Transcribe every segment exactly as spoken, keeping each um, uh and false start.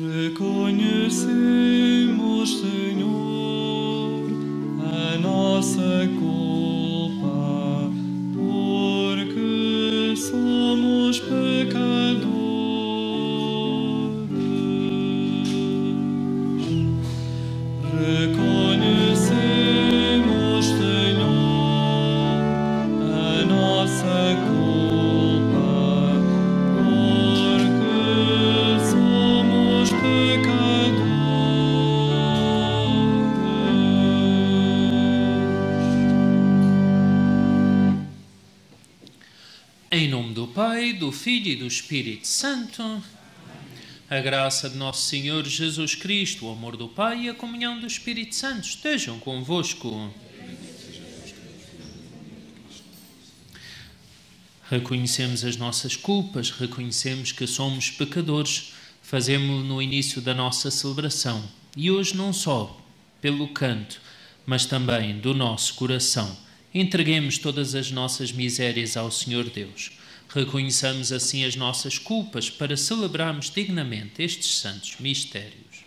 Reconhecemos, Senhor, a nossa culpa, porque somos pecadores. Reconhecemos, Senhor, a nossa culpa, porque somos pecadores. Em nome do Pai, do Filho e do Espírito Santo, a graça de nosso Senhor Jesus Cristo, o amor do Pai e a comunhão do Espírito Santo estejam convosco. Reconhecemos as nossas culpas, reconhecemos que somos pecadores, fazemos-lo no início da nossa celebração. E hoje não só pelo canto, mas também do nosso coração. Entreguemos todas as nossas misérias ao Senhor Deus. Reconheçamos assim as nossas culpas para celebrarmos dignamente estes santos mistérios.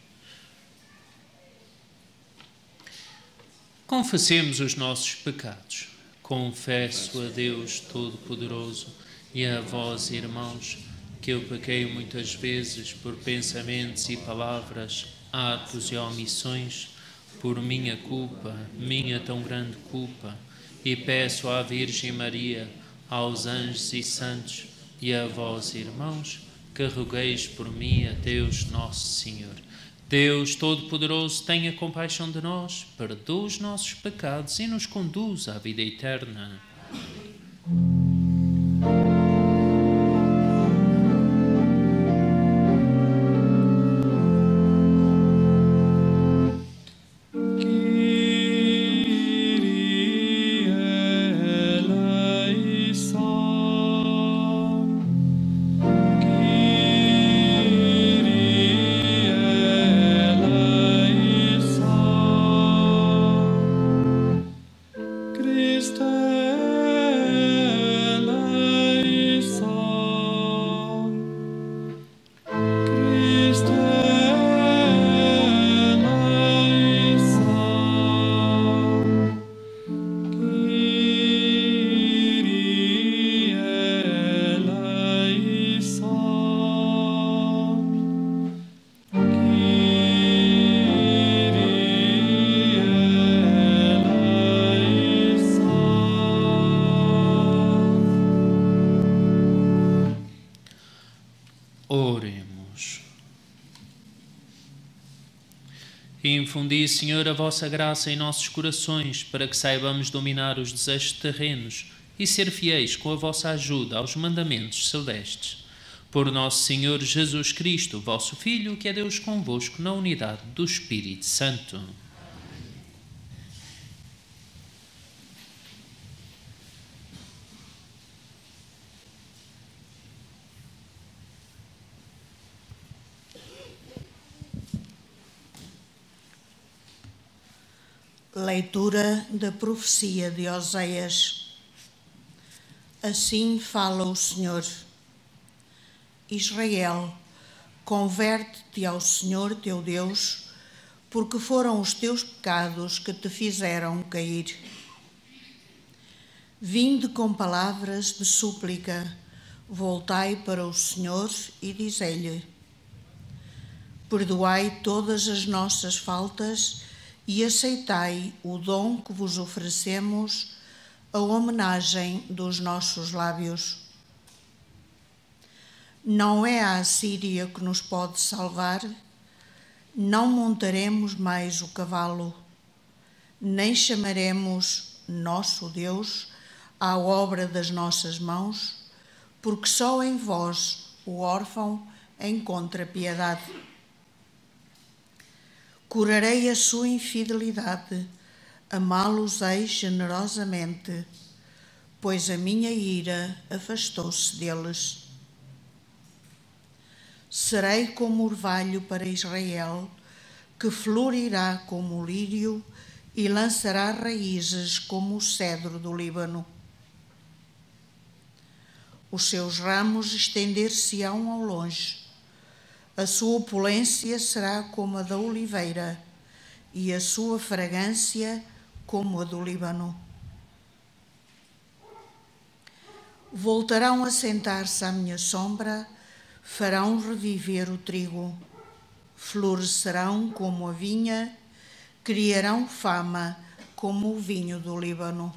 Confessemos os nossos pecados. Confesso a Deus Todo-Poderoso e a vós, irmãos, que eu pequei muitas vezes por pensamentos e palavras, atos e omissões, por minha culpa, minha tão grande culpa, e peço à Virgem Maria, aos anjos e santos, e a vós, irmãos, que rogueis por mim a Deus Nosso Senhor. Deus Todo-Poderoso, tenha compaixão de nós, perdoa os nossos pecados e nos conduz à vida eterna. Oremos. Infundi, Senhor, a vossa graça em nossos corações, para que saibamos dominar os desejos terrenos e ser fiéis com a vossa ajuda aos mandamentos celestes. Por nosso Senhor Jesus Cristo, vosso Filho, que é Deus convosco na unidade do Espírito Santo. Leitura da profecia de Oséias. Assim fala o Senhor. Israel, converte-te ao Senhor teu Deus, porque foram os teus pecados que te fizeram cair. Vinde com palavras de súplica, voltai para o Senhor e dizei-lhe: perdoai todas as nossas faltas e aceitai o dom que vos oferecemos, a homenagem dos nossos lábios. Não é a Assíria que nos pode salvar, não montaremos mais o cavalo, nem chamaremos nosso Deus à obra das nossas mãos, porque só em vós o órfão encontra piedade. Curarei a sua infidelidade, amá-los-ei generosamente, pois a minha ira afastou-se deles. Serei como orvalho para Israel, que florirá como o lírio e lançará raízes como o cedro do Líbano. Os seus ramos estender-se-ão ao longe, A sua opulência será como a da oliveira, e a sua fragrância como a do Líbano. Voltarão a sentar-se à minha sombra, farão reviver o trigo, florescerão como a vinha, criarão fama como o vinho do Líbano.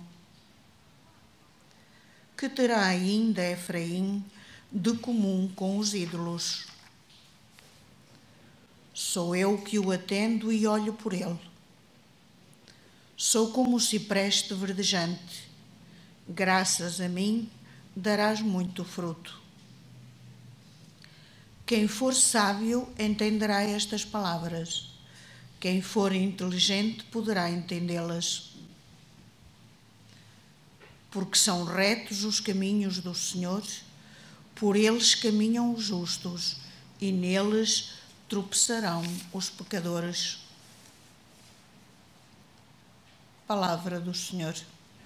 Que terá ainda Efraim de comum com os ídolos? Sou eu que o atendo e olho por ele. Sou como o cipreste verdejante. Graças a mim darás muito fruto. Quem for sábio entenderá estas palavras. Quem for inteligente poderá entendê-las. Porque são retos os caminhos do Senhor, por eles caminham os justos, e neles tropeçarão os pecadores. Palavra do Senhor.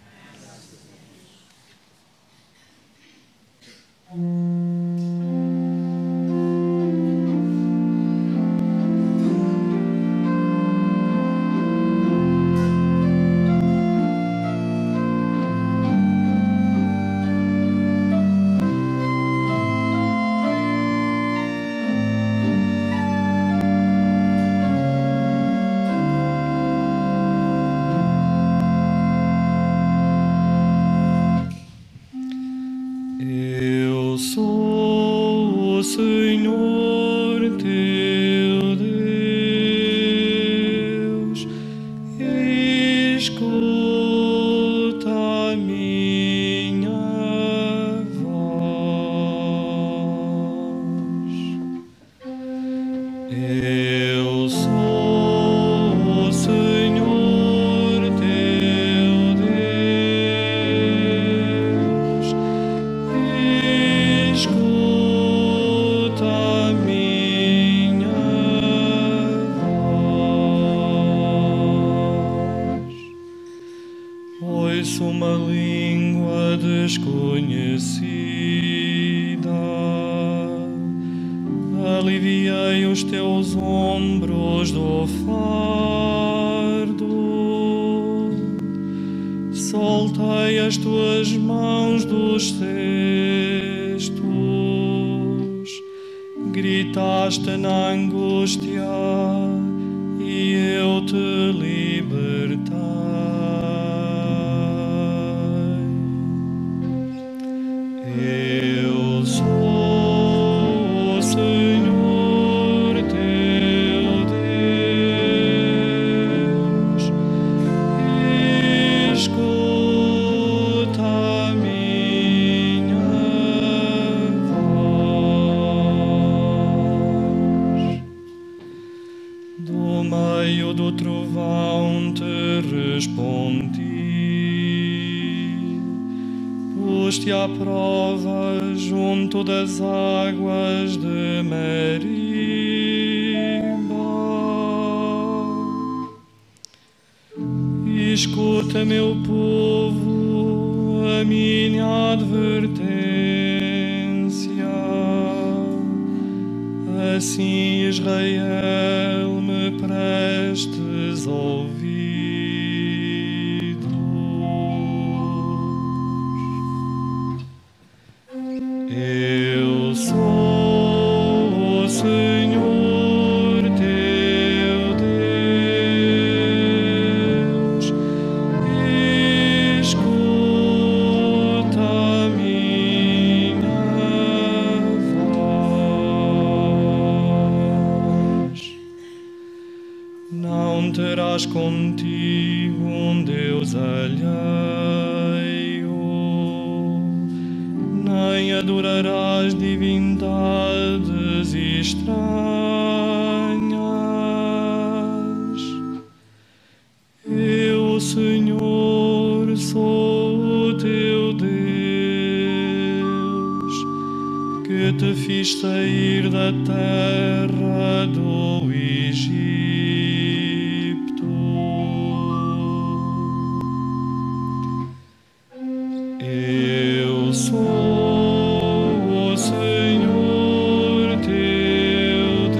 Das águas de Meriba. Escuta, meu povo, a minha advertência. Assim, Israel, me prestes ouvidos. Eu sou o Senhor teu Deus, escuta a minha voz. Não terás contigo um Deus alheio, nem adorarás divindades estranhas. Eu, Senhor, sou o teu Deus, que te fiz sair da terra do Egito. Eu sou o Senhor teu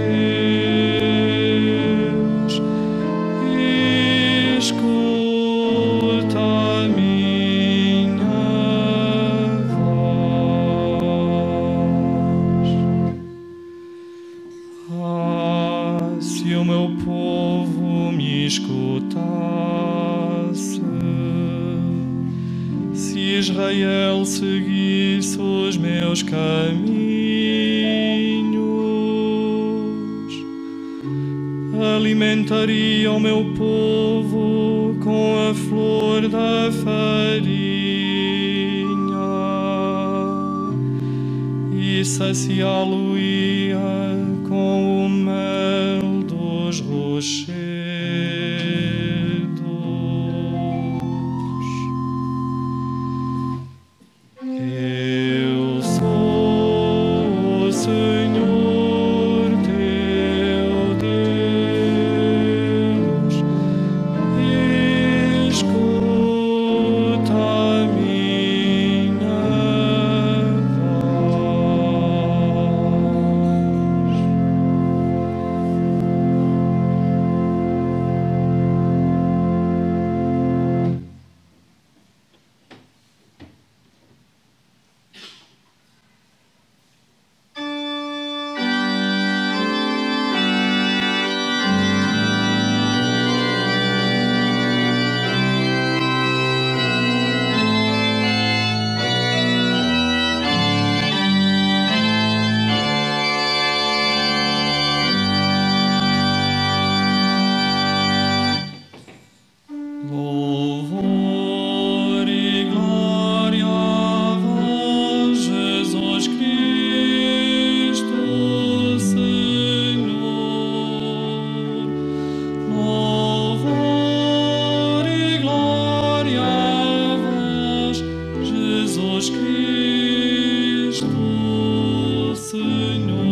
Ah, se o meu povo me escutasse, se Israel seguisse os meus caminhos, alimentaria o meu povo com a flor da farinha e saciá-lo-ia com o mel dos rochedos. Eu sou o Senhor teu Deus, escuta a minha louvor e glória a vós, Jesus Cristo, Senhor. Louvor e glória a vós, Jesus Cristo, Senhor.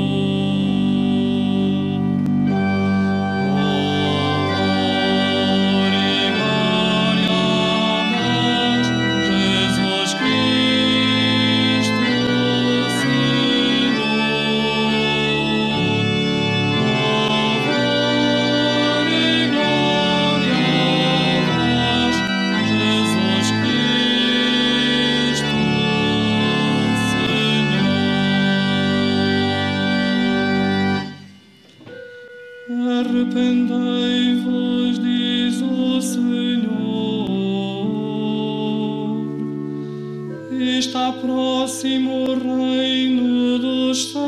Arrependei-vos, diz o Senhor, está próximo o reino dos céus.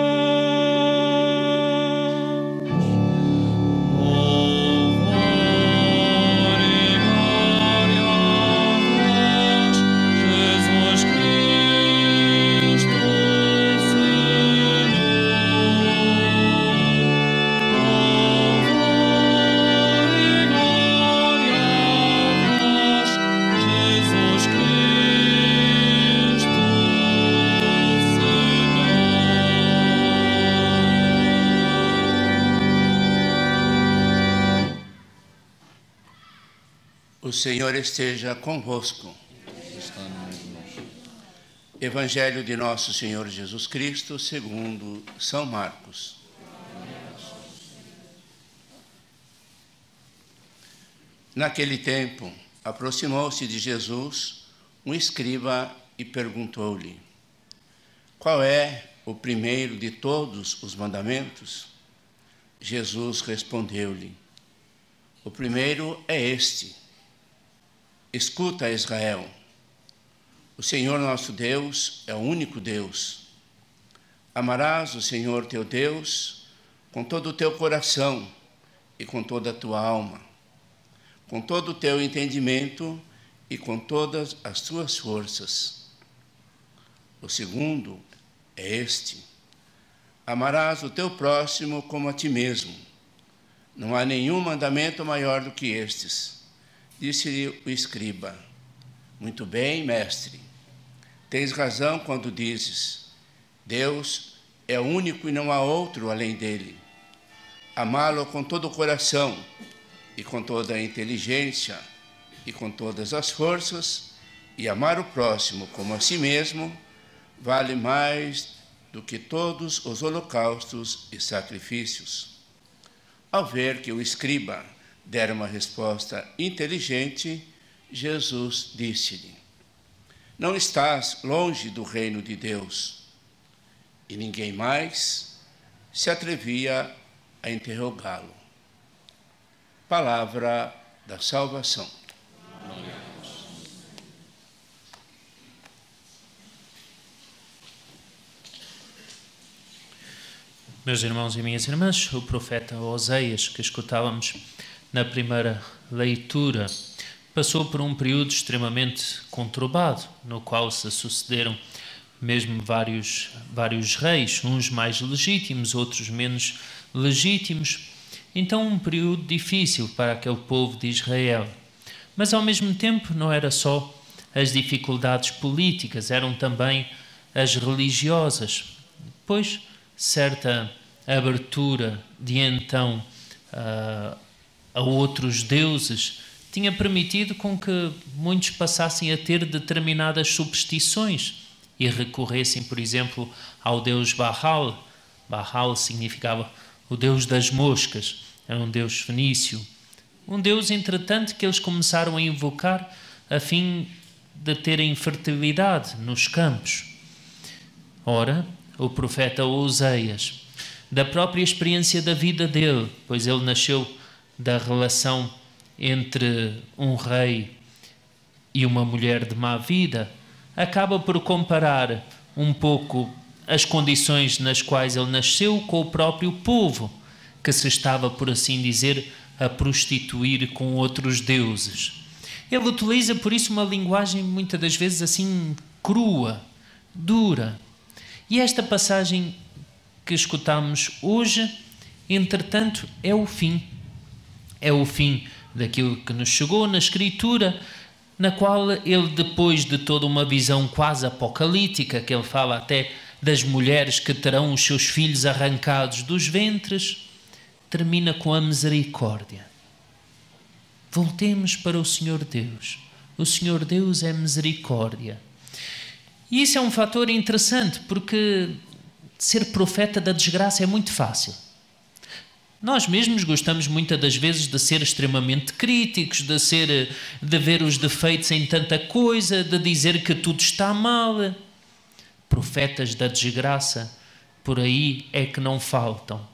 Louvor e glória a vós, Jesus Cristo, Senhor. O Senhor esteja convosco. Evangelho de nosso Senhor Jesus Cristo, segundo São Marcos. Naquele tempo, aproximou-se de Jesus um escriba e perguntou-lhe: qual é o primeiro de todos os mandamentos? Jesus respondeu-lhe: o primeiro é este: escuta, Israel, o Senhor nosso Deus é o único Deus. Amarás o Senhor teu Deus com todo o teu coração e com toda a tua alma, com todo o teu entendimento e com todas as tuas forças. O segundo é este: amarás o teu próximo como a ti mesmo. Não há nenhum mandamento maior do que estes. Disse-lhe o escriba: muito bem, mestre, tens razão quando dizes: Deus é único e não há outro além dele. Amá-lo com todo o coração e com toda a inteligência e com todas as forças, e amar o próximo como a si mesmo, vale mais do que todos os holocaustos e sacrifícios. Ao ver que o escriba dera uma resposta inteligente, Jesus disse-lhe: não estás longe do reino de Deus. E ninguém mais, se atrevia a interrogá-lo. Palavra da salvação. Meus irmãos e minhas irmãs, o profeta Oseias, que escutávamos na primeira leitura, passou por um período extremamente conturbado, no qual se sucederam mesmo vários, vários reis, uns mais legítimos, outros menos legítimos. Então um período difícil para aquele povo de Israel. Mas ao mesmo tempo não era só as dificuldades políticas, eram também as religiosas, pois certa abertura de então a, a outros deuses tinha permitido com que muitos passassem a ter determinadas superstições e recorressem, por exemplo, ao deus Baal. Baal significava o deus das moscas, era um deus fenício. Um deus, entretanto, que eles começaram a invocar a fim de terem fertilidade nos campos. Ora, o profeta Oseias, da própria experiência da vida dele, pois ele nasceu da relação entre um rei e uma mulher de má vida, acaba por comparar um pouco as condições nas quais ele nasceu com o próprio povo, que se estava, por assim dizer, a prostituir com outros deuses. Ele utiliza, por isso, uma linguagem muitas das vezes assim crua, dura. E esta passagem que escutamos hoje, entretanto, é o fim. É o fim daquilo que nos chegou na Escritura, na qual ele, depois de toda uma visão quase apocalíptica, que ele fala até das mulheres que terão os seus filhos arrancados dos ventres, termina com a misericórdia. Voltemos para o Senhor Deus. O Senhor Deus é misericórdia. E isso é um fator interessante, porque ser profeta da desgraça é muito fácil. Nós mesmos gostamos muitas das vezes de ser extremamente críticos, de, ser, de ver os defeitos em tanta coisa, de dizer que tudo está mal. Profetas da desgraça, por aí é que não faltam.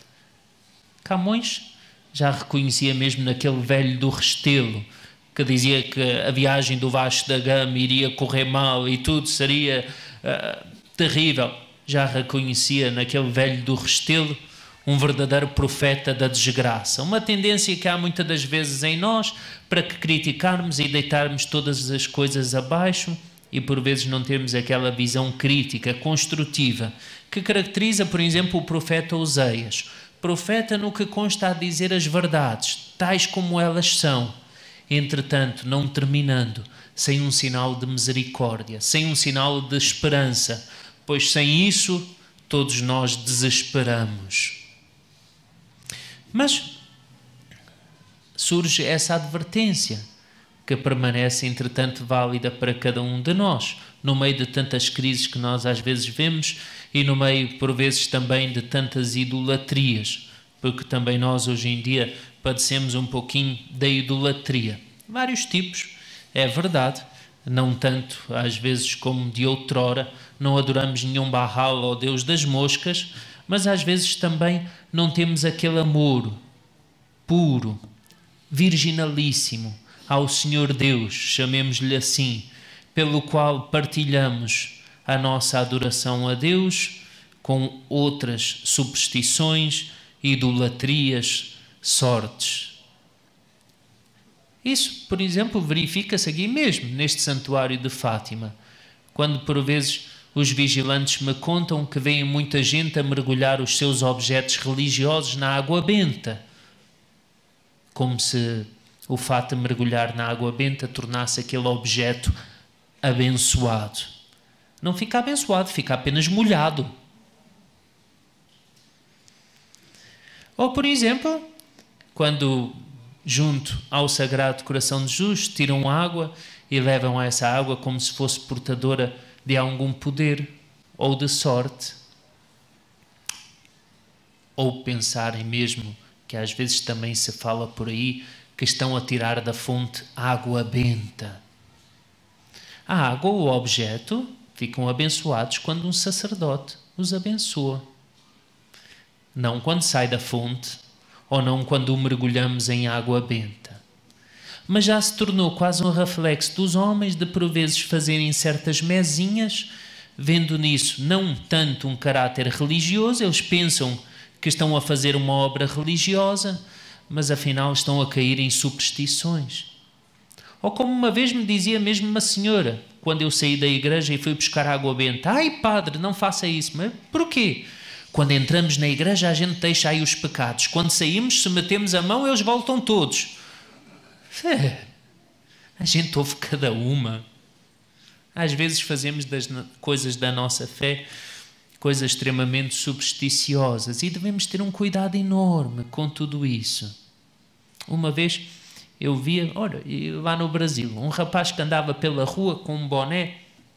Camões já reconhecia mesmo naquele velho do Restelo, que dizia que a viagem do Vasco da Gama iria correr mal e tudo seria uh, terrível. Já reconhecia naquele velho do Restelo um verdadeiro profeta da desgraça. Uma tendência que há muitas das vezes em nós para que criticarmos e deitarmos todas as coisas abaixo e por vezes não termos aquela visão crítica, construtiva, que caracteriza, por exemplo, o profeta Oseias. Profeta no que consta a dizer as verdades, tais como elas são, entretanto não terminando sem um sinal de misericórdia, sem um sinal de esperança, pois sem isso todos nós desesperamos. Mas surge essa advertência, que permanece entretanto válida para cada um de nós, no meio de tantas crises que nós às vezes vemos e no meio, por vezes, também de tantas idolatrias, porque também nós hoje em dia padecemos um pouquinho da idolatria. Vários tipos, é verdade, não tanto às vezes como de outrora, não adoramos nenhum Baal ou Deus das moscas, mas às vezes também não temos aquele amor puro, virginalíssimo ao Senhor Deus, chamemos-lhe assim, pelo qual partilhamos a nossa adoração a Deus com outras superstições, idolatrias, sortes. Isso, por exemplo, verifica-se aqui mesmo, neste santuário de Fátima, quando por vezes os vigilantes me contam que veem muita gente a mergulhar os seus objetos religiosos na água benta, como se o fato de mergulhar na água benta tornasse aquele objeto abençoado. Não fica abençoado, fica apenas molhado. Ou, por exemplo, quando junto ao Sagrado Coração de Jesus tiram água e levam essa água como se fosse portadora de algum poder ou de sorte. Ou pensarem mesmo que às vezes também se fala por aí que estão a tirar da fonte água benta. A água ou o objeto ficam abençoados quando um sacerdote os abençoa. não quando sai da fonte, ou não quando o mergulhamos em água benta. Mas já se tornou quase um reflexo dos homens de por vezes fazerem certas mezinhas, vendo nisso não tanto um caráter religioso, eles pensam que estão a fazer uma obra religiosa, mas afinal estão a cair em superstições. Ou como uma vez me dizia mesmo uma senhora, quando eu saí da igreja e fui buscar água benta: ai padre, não faça isso. Mas porquê? Quando entramos na igreja a gente deixa aí os pecados, quando saímos, se metemos a mão, eles voltam todos. É, a gente ouve cada uma. Às vezes fazemos das coisas da nossa fé coisas extremamente supersticiosas e devemos ter um cuidado enorme com tudo isso. Uma vez eu via, olha, lá no Brasil, um rapaz que andava pela rua com um boné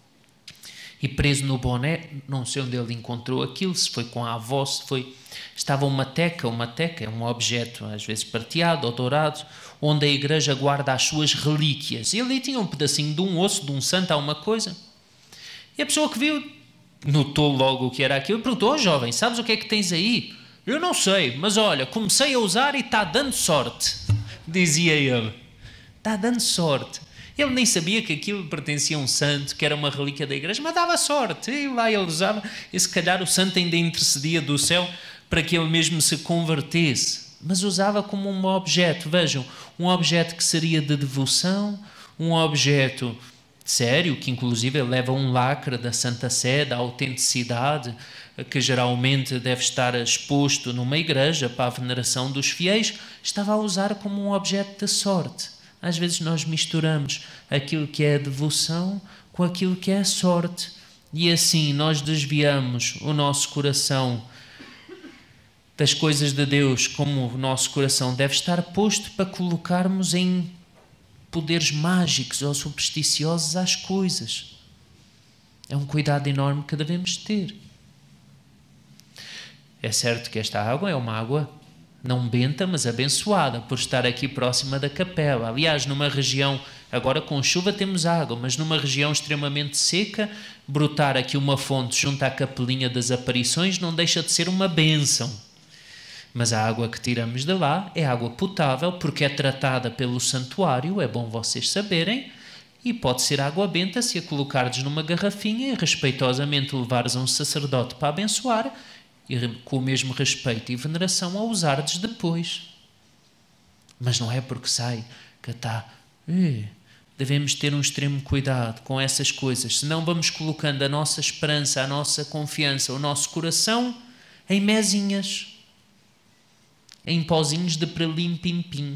e preso no boné, não sei onde ele encontrou aquilo, se foi com a avó, se foi... Estava uma teca, uma teca é um objeto às vezes prateado ou dourado, onde a igreja guarda as suas relíquias. E ali tinha um pedacinho de um osso, de um santo, alguma coisa. E a pessoa que viu notou logo o que era aquilo e perguntou: oh, jovem, sabes o que é que tens aí? Eu não sei, mas olha, comecei a usar e está dando sorte, dizia ele. Está dando sorte. Ele nem sabia que aquilo pertencia a um santo, que era uma relíquia da igreja, mas dava sorte. E lá ele usava, e se calhar o santo ainda intercedia do céu para que ele mesmo se convertesse. Mas usava como um objeto, vejam, um objeto que seria de devoção, um objeto sério, que inclusive leva um lacre da Santa Sé, da autenticidade, que geralmente deve estar exposto numa igreja para a veneração dos fiéis, estava a usar como um objeto de sorte. Às vezes nós misturamos aquilo que é a devoção com aquilo que é a sorte, e assim nós desviamos o nosso coração das coisas de Deus, como o nosso coração deve estar posto para colocarmos em poderes mágicos ou supersticiosos às coisas. É um cuidado enorme que devemos ter. É certo que esta água é uma água não benta, mas abençoada, por estar aqui próxima da capela. Aliás, numa região, agora com chuva temos água, mas numa região extremamente seca, brotar aqui uma fonte junto à capelinha das aparições não deixa de ser uma bênção. Mas a água que tiramos de lá é água potável, porque é tratada pelo santuário, é bom vocês saberem, e pode ser água benta se a colocardes numa garrafinha e respeitosamente levares a um sacerdote para abençoar, e com o mesmo respeito e veneração a usardes depois. Mas não é porque sai que está... Eh, devemos ter um extremo cuidado com essas coisas, senão vamos colocando a nossa esperança, a nossa confiança, o nosso coração em mezinhas, em pozinhos de prelim-pim-pim.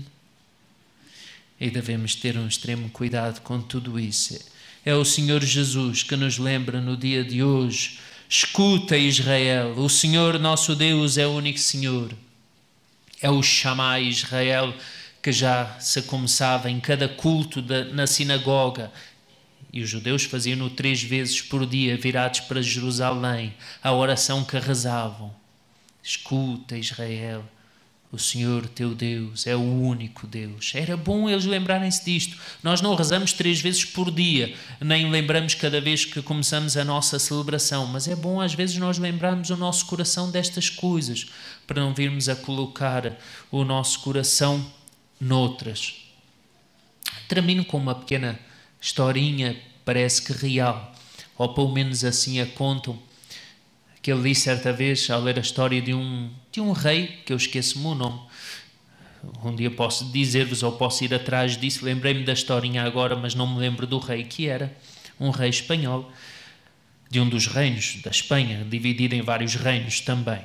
E devemos ter um extremo cuidado com tudo isso. É o Senhor Jesus que nos lembra no dia de hoje: escuta, Israel, o Senhor nosso Deus é o único Senhor. É o Shammai Israel que já se começava em cada culto da, na sinagoga. E os judeus faziam-no três vezes por dia, virados para Jerusalém, a oração que rezavam. Escuta, Israel, o Senhor teu Deus é o único Deus. Era bom eles lembrarem-se disto. Nós não rezamos três vezes por dia, nem lembramos cada vez que começamos a nossa celebração, mas é bom às vezes nós lembrarmos o nosso coração destas coisas, para não virmos a colocar o nosso coração noutras. Termino com uma pequena historinha, parece que real, ou pelo menos assim a contam, que eu li certa vez ao ler a história de um, de um rei, que eu esqueço-me o nome. Um dia posso dizer-vos ou posso ir atrás disso, lembrei-me da historinha agora, mas não me lembro do rei que era. Um rei espanhol, de um dos reinos da Espanha, dividido em vários reinos também,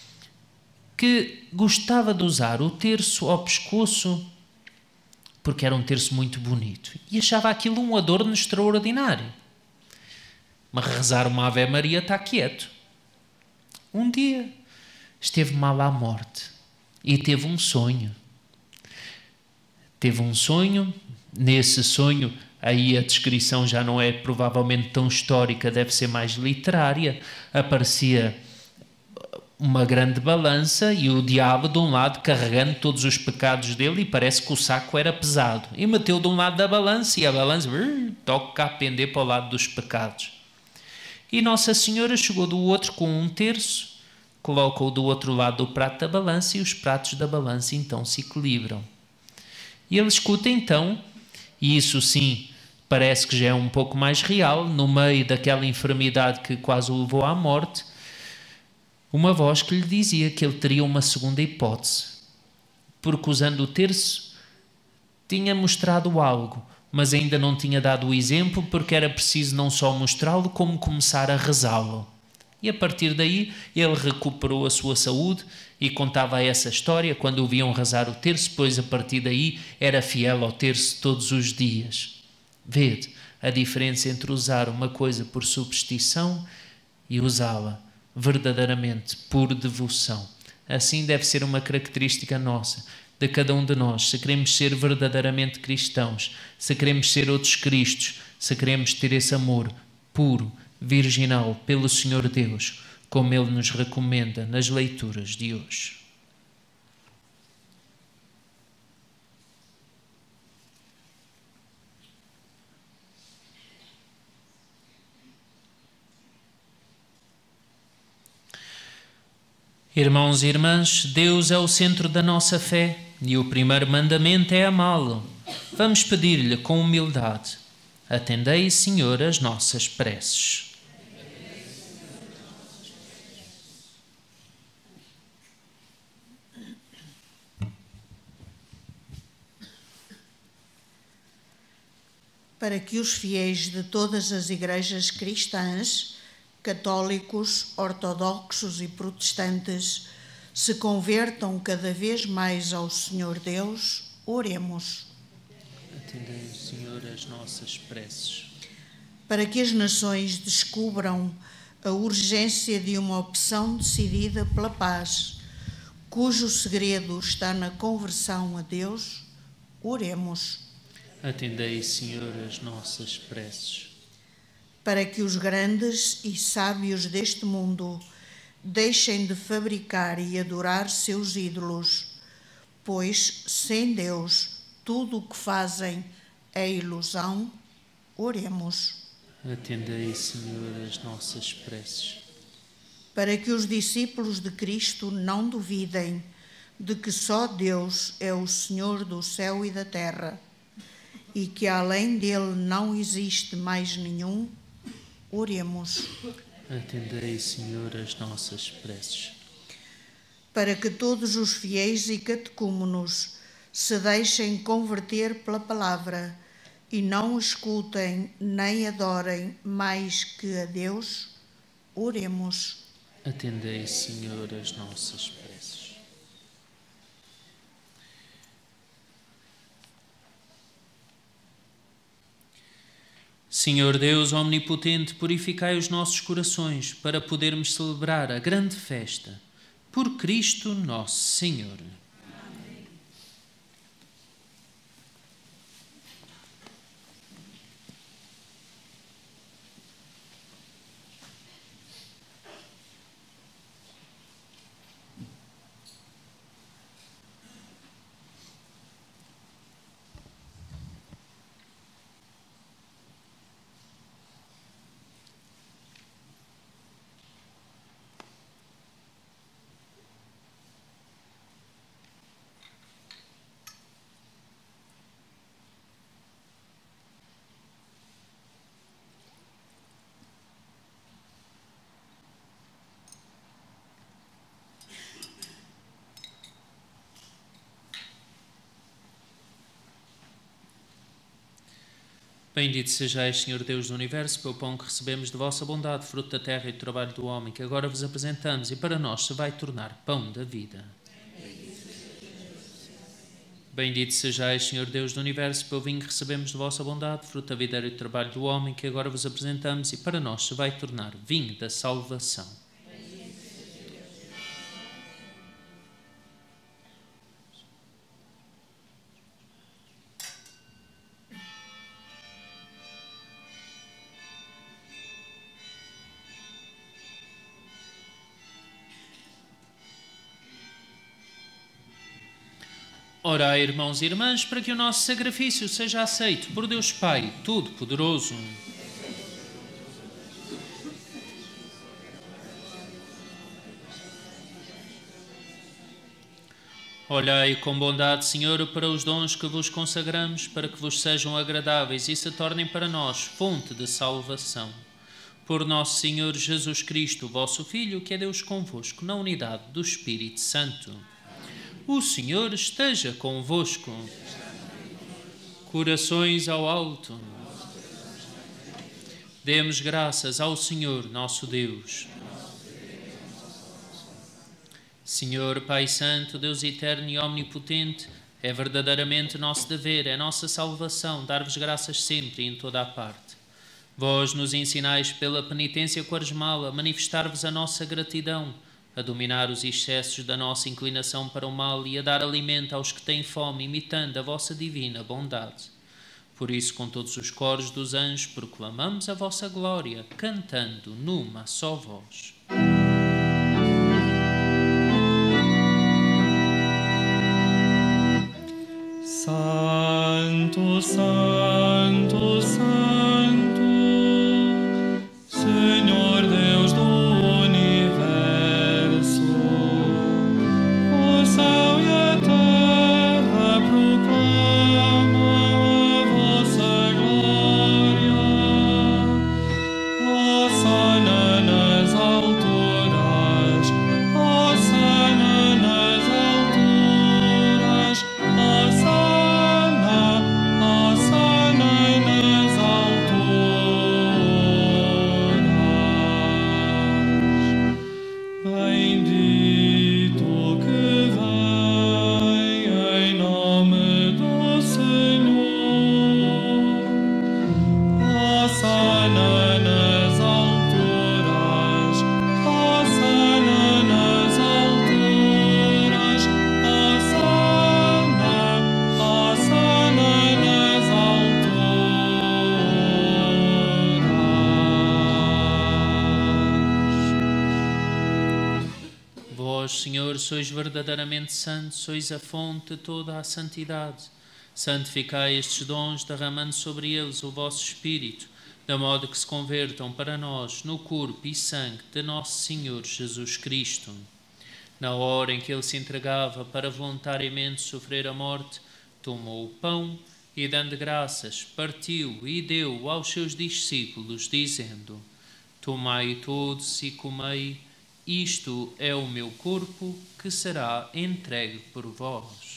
que gostava de usar o terço ao pescoço, porque era um terço muito bonito, e achava aquilo um adorno extraordinário. Mas rezar uma Ave Maria está quieto. Um dia esteve mal à morte e teve um sonho. Teve um sonho, nesse sonho, aí a descrição já não é provavelmente tão histórica, deve ser mais literária, aparecia uma grande balança e o diabo de um lado carregando todos os pecados dele, e parece que o saco era pesado. E meteu de um lado da balança e a balança brrr, toca a pender para o lado dos pecados. E Nossa Senhora chegou do outro com um terço, coloca-o do outro lado do prato da balança e os pratos da balança então se equilibram. E ele escuta então, e isso sim parece que já é um pouco mais real, no meio daquela enfermidade que quase o levou à morte, uma voz que lhe dizia que ele teria uma segunda hipótese, porque usando o terço tinha mostrado algo, mas ainda não tinha dado o exemplo, porque era preciso não só mostrá-lo, como começar a rezá-lo. E a partir daí ele recuperou a sua saúde e contava essa história quando o viam rezar o terço, pois a partir daí era fiel ao terço todos os dias. Vede a diferença entre usar uma coisa por superstição e usá-la verdadeiramente por devoção. Assim deve ser uma característica nossa, de cada um de nós, se queremos ser verdadeiramente cristãos, se queremos ser outros Cristos, se queremos ter esse amor puro, virginal, pelo Senhor Deus, como Ele nos recomenda nas leituras de hoje. Irmãos e irmãs, Deus é o centro da nossa fé e o primeiro mandamento é amá-lo. Vamos pedir-lhe com humildade: atendei, Senhor, as nossas preces. Para que os fiéis de todas as igrejas cristãs, católicos, ortodoxos e protestantes, se convertam cada vez mais ao Senhor Deus, oremos. Atendei, Senhor, as nossas preces. Para que as nações descubram a urgência de uma opção decidida pela paz, cujo segredo está na conversão a Deus, oremos. Atendei, Senhor, as nossas preces. Para que os grandes e sábios deste mundo deixem de fabricar e adorar seus ídolos, pois, sem Deus, tudo o que fazem é ilusão, oremos. Atendei, Senhor, as nossas preces. Para que os discípulos de Cristo não duvidem de que só Deus é o Senhor do céu e da terra, e que além dele não existe mais nenhum, oremos. Atendei, Senhor, as nossas preces. Para que todos os fiéis e catecúmenos se deixem converter pela palavra e não escutem nem adorem mais que a Deus, oremos. Atendei, Senhor, as nossas preces. Senhor Deus omnipotente, purificai os nossos corações para podermos celebrar a grande festa. Por Cristo nosso Senhor. Bendito sejais, Senhor Deus do Universo, pelo pão que recebemos de vossa bondade, fruto da terra e do trabalho do homem, que agora vos apresentamos e para nós se vai tornar pão da vida. Bendito sejais, Senhor Deus do Universo, pelo vinho que recebemos de vossa bondade, fruto da vida e do trabalho do homem, que agora vos apresentamos e para nós se vai tornar vinho da salvação. Orai, irmãos e irmãs, para que o nosso sacrifício seja aceito por Deus Pai Todo-Poderoso. Olhai com bondade, Senhor, para os dons que vos consagramos, para que vos sejam agradáveis e se tornem para nós fonte de salvação. Por nosso Senhor Jesus Cristo, vosso Filho, que é Deus convosco, na unidade do Espírito Santo. O Senhor esteja convosco. Corações ao alto. Demos graças ao Senhor nosso Deus. Senhor, Pai Santo, Deus eterno e omnipotente, é verdadeiramente nosso dever, é nossa salvação, dar-vos graças sempre e em toda a parte. Vós nos ensinais pela penitência quaresmal a manifestar-vos a nossa gratidão, a dominar os excessos da nossa inclinação para o mal e a dar alimento aos que têm fome, imitando a vossa divina bondade. Por isso, com todos os coros dos anjos, proclamamos a vossa glória, cantando numa só voz. Santo, Santo, Santo, Senhor Deus do universo, o céu e a terra proclamam a vossa glória. Hosana nas alturas, hosana nas alturas, hosana. Senhor, sois verdadeiramente santo, sois a fonte de toda a santidade. Santificai estes dons, derramando sobre eles o vosso Espírito, de modo que se convertam para nós no corpo e sangue de nosso Senhor Jesus Cristo. Na hora em que ele se entregava para voluntariamente sofrer a morte, tomou o pão e, dando graças, partiu e deu aos seus discípulos, dizendo: Tomai todos e comei, isto é o meu corpo que será entregue por vós.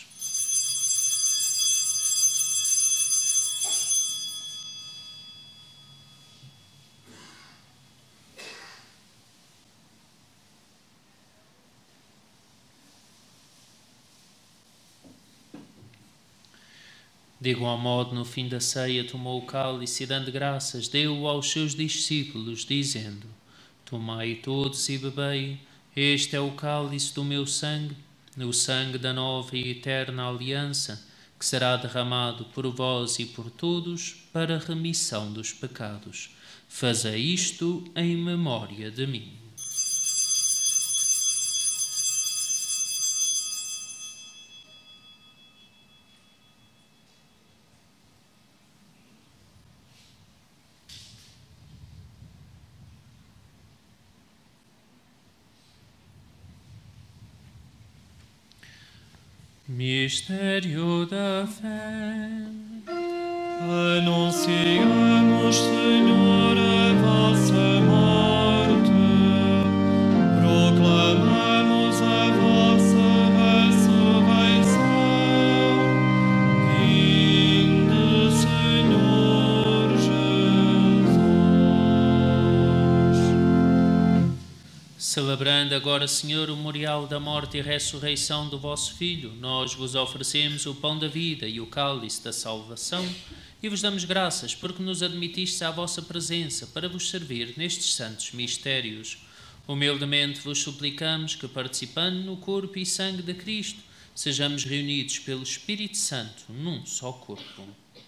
De igual modo, no fim da ceia, tomou o cálice e, dando graças, deu-o aos seus discípulos, dizendo: Tomai todos e bebei, este é o cálice do meu sangue, o sangue da nova e eterna aliança, que será derramado por vós e por todos para a remissão dos pecados. Fazei isto em memória de mim. Mistério da fé. Anunciamos, Senhor, a vossa morte, proclamamos a vossa ressurreição. Vinde, Senhor Jesus. Celebrando agora, Senhor, o memorial da morte e ressurreição do vosso Filho, nós vos oferecemos o pão da vida e o cálice da salvação e vos damos graças porque nos admitistes à vossa presença para vos servir nestes santos mistérios. Humildemente vos suplicamos que, participando no corpo e sangue de Cristo, sejamos reunidos pelo Espírito Santo num só corpo.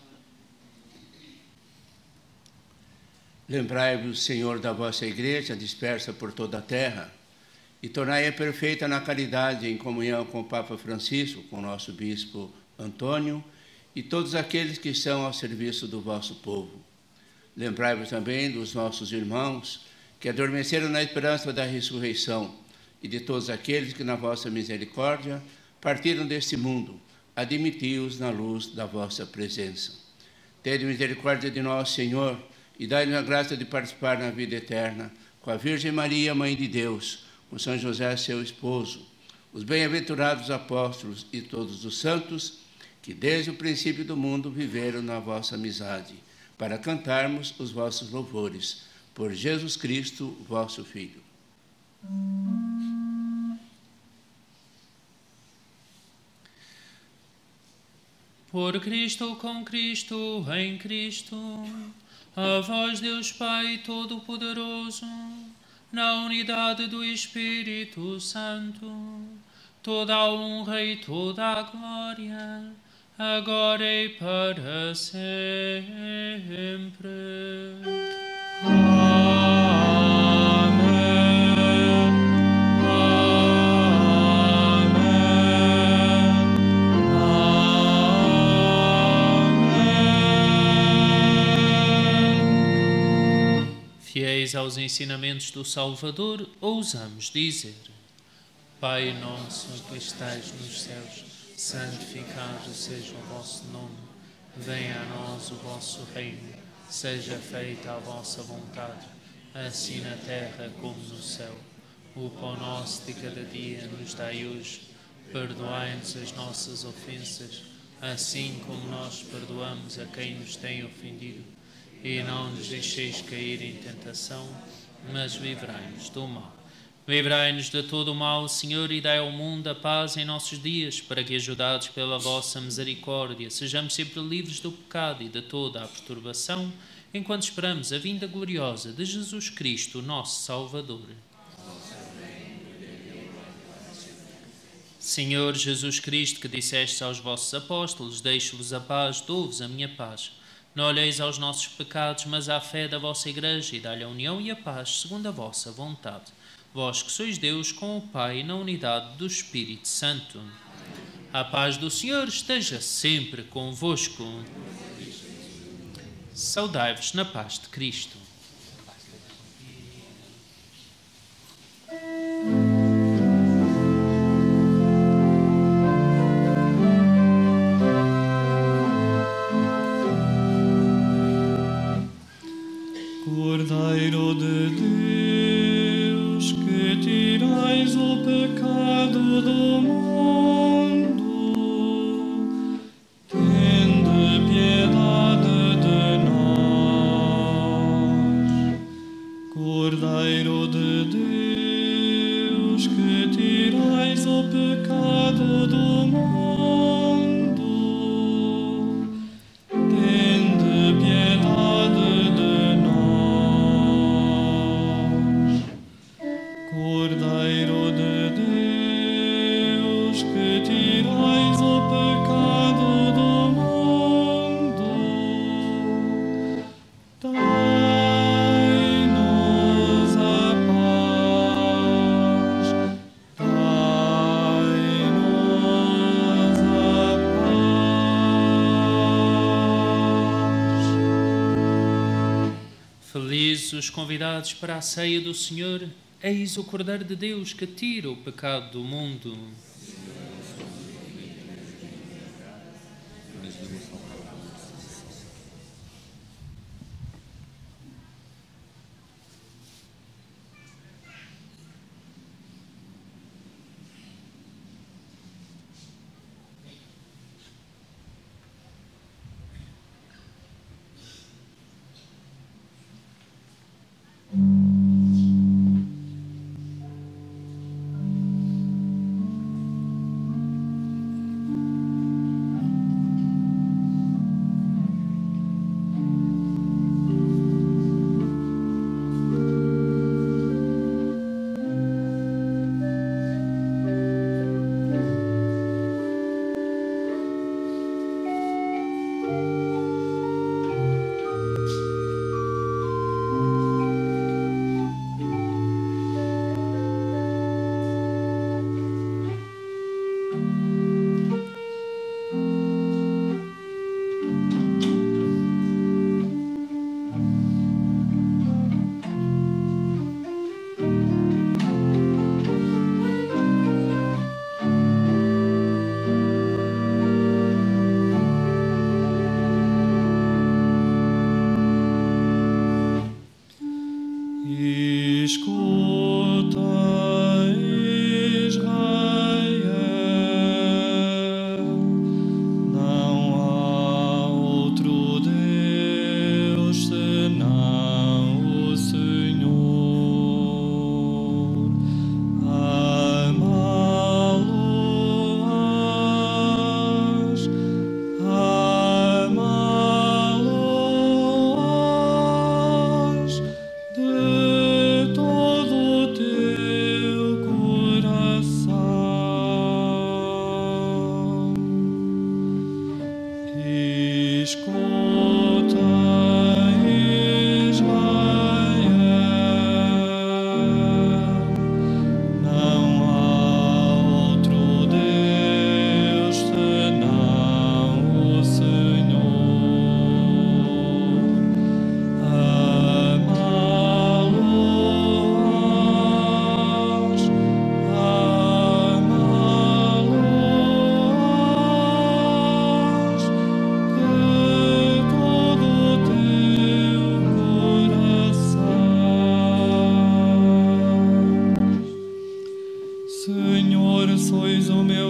Lembrai-vos, Senhor, da vossa Igreja dispersa por toda a terra e tornai-a perfeita na caridade, em comunhão com o Papa Francisco, com o nosso Bispo Antônio e todos aqueles que estão ao serviço do vosso povo. Lembrai-vos também dos nossos irmãos que adormeceram na esperança da ressurreição e de todos aqueles que, na vossa misericórdia, partiram deste mundo, admiti-os na luz da vossa presença. Tende misericórdia de nós, Senhor, e dai-nos a graça de participar na vida eterna com a Virgem Maria, Mãe de Deus, com São José, seu esposo, os bem-aventurados apóstolos e todos os santos que desde o princípio do mundo viveram na vossa amizade, para cantarmos os vossos louvores. Por Jesus Cristo, vosso Filho. Por Cristo, com Cristo, em Cristo, a vós, Deus Pai Todo-Poderoso, na unidade do Espírito Santo, toda a honra e toda a glória, agora e para sempre. Fiéis aos ensinamentos do Salvador, ousamos dizer: Pai nosso que estais nos céus, santificado seja o vosso nome. Venha a nós o vosso reino. Seja feita a vossa vontade, assim na terra como no céu. O pão nosso de cada dia nos dai hoje. Perdoai-nos as nossas ofensas, assim como nós perdoamos a quem nos tem ofendido. E não nos deixeis cair em tentação, mas livrai-nos do mal. Livrai-nos de todo o mal, Senhor, e dai ao mundo a paz em nossos dias, para que, ajudados pela vossa misericórdia, sejamos sempre livres do pecado e de toda a perturbação, enquanto esperamos a vinda gloriosa de Jesus Cristo, nosso Salvador. Senhor Jesus Cristo, que disseste aos vossos apóstolos: deixo-vos a paz, dou-vos a minha paz. Não olheis aos nossos pecados, mas à fé da vossa Igreja, e dai-lhe a união e a paz, segundo a vossa vontade. Vós que sois Deus, com o Pai, na unidade do Espírito Santo. A paz do Senhor esteja sempre convosco. Saudai-vos na paz de Cristo. Cordeiro de Deus, que tirais o pecado do mundo, tende piedade de nós. Cordeiro de Deus, que tirais o pecado do mundo, tende piedade de Cordeiro de Deus, que tirais o pecado do mundo, dai-nos a paz, dai-nos a paz. Felizes os convidados para a ceia do Senhor. Eis o Cordeiro de Deus que tira o pecado do mundo.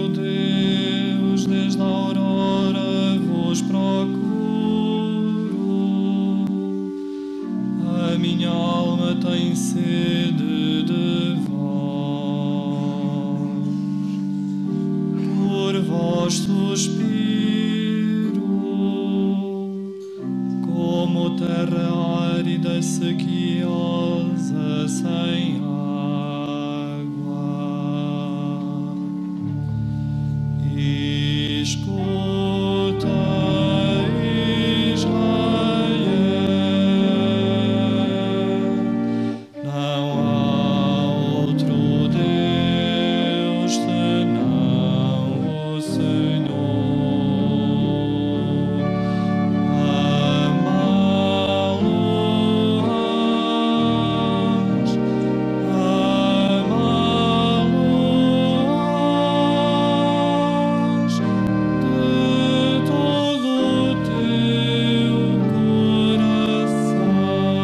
meu Deus, desde a aurora vos procuro. A minha alma tem sede de vós. Por vós suspiro, como terra árida, sequiosa, sem água. Escuta, Israel, não há outro Deus senão o Senhor. Amá-lo-ás, amá-lo-ás de todo o teu coração.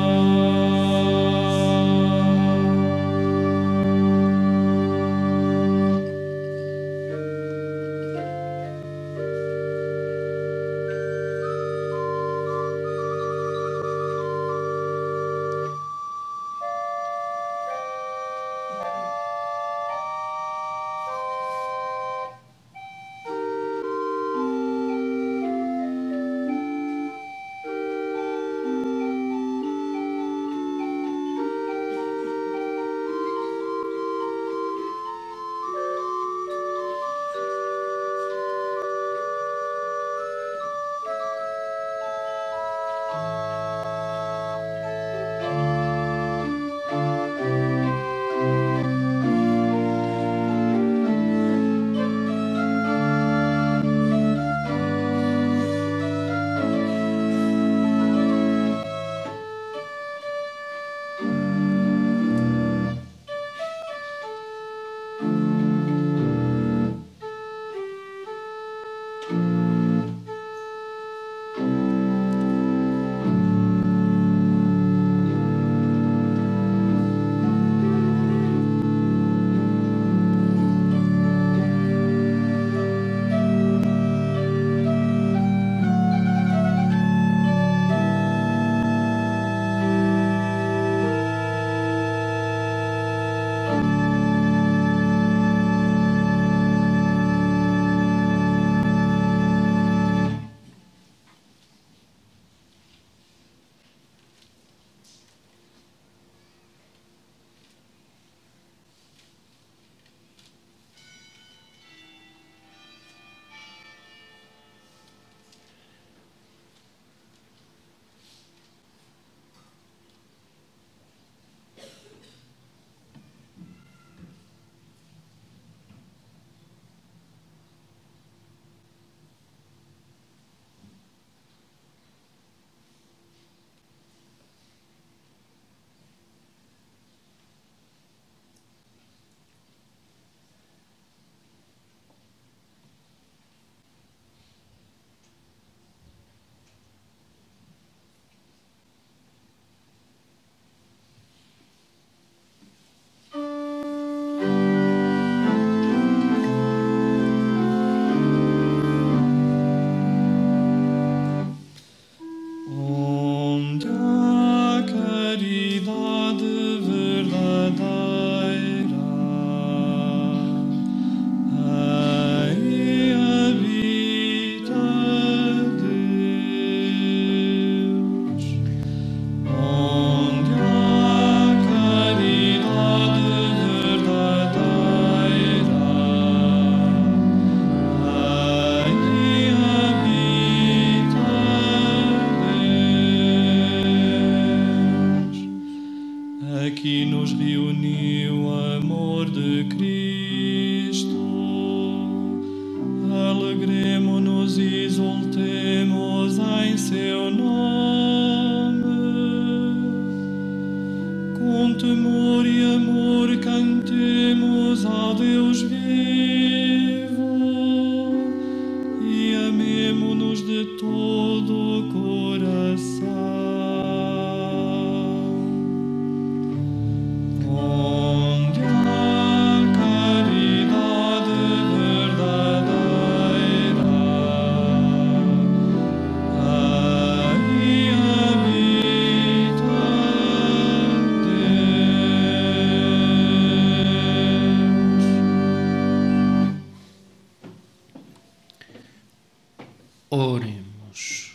Onde a caridade verdadeira aí habita Deus. Onde a caridade verdadeira aí habita Deus. Aqui nos reuniu o amor de Cristo. Alegremo-nos e exultemos em seu nome. Com temor e amor cantemos ao Deus vivo e amemo-nos de todo o coração. Onde a caridade verdadeira Oremos.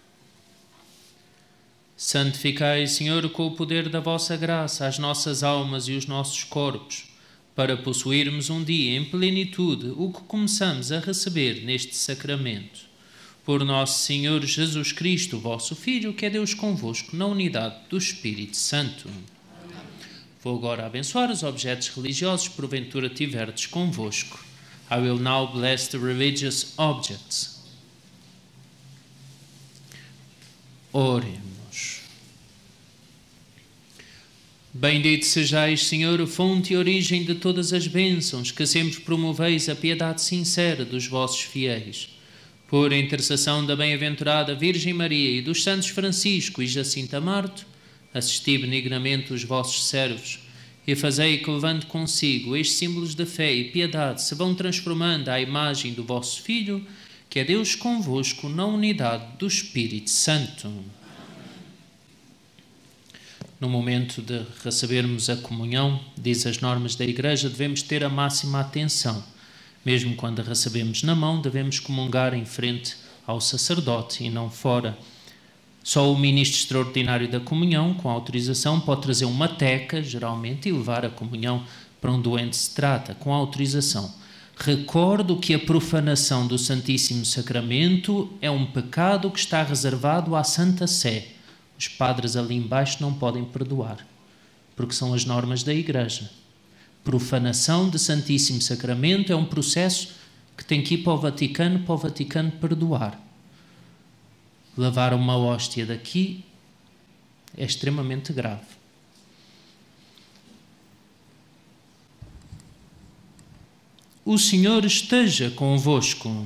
Santificai, Senhor, com o poder da vossa graça, as nossas almas e os nossos corpos, para possuirmos um dia em plenitude o que começamos a receber neste sacramento. Por nosso Senhor Jesus Cristo, vosso Filho, que é Deus convosco, na unidade do Espírito Santo. Vou agora abençoar os objetos religiosos que porventura tiverdes convosco. I will now bless the religious objects. Oremos. Bendito sejais, Senhor, fonte e origem de todas as bênçãos, que sempre promoveis a piedade sincera dos vossos fiéis. Por intercessão da bem-aventurada Virgem Maria e dos santos Francisco e Jacinta Marto, assisti benignamente os vossos servos e fazei que, levando consigo estes símbolos de fé e piedade, se vão transformando à imagem do vosso Filho, que é Deus convosco na unidade do Espírito Santo. No momento de recebermos a comunhão, diz as normas da Igreja, devemos ter a máxima atenção. Mesmo quando a recebemos na mão, devemos comungar em frente ao sacerdote e não fora. Só o ministro extraordinário da comunhão, com autorização, pode trazer uma teca, geralmente, e levar a comunhão para onde o doente se trata, com autorização. Recordo que a profanação do Santíssimo Sacramento é um pecado que está reservado à Santa Sé. Os padres ali embaixo não podem perdoar, porque são as normas da Igreja. Profanação do Santíssimo Sacramento é um processo que tem que ir para o Vaticano, para o Vaticano perdoar. Levar uma hóstia daqui é extremamente grave. O Senhor esteja convosco.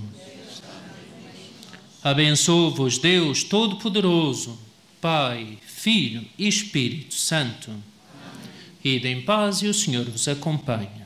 Abençoe-vos Deus Todo-Poderoso, Pai, Filho e Espírito Santo. Ide em paz e o Senhor vos acompanhe.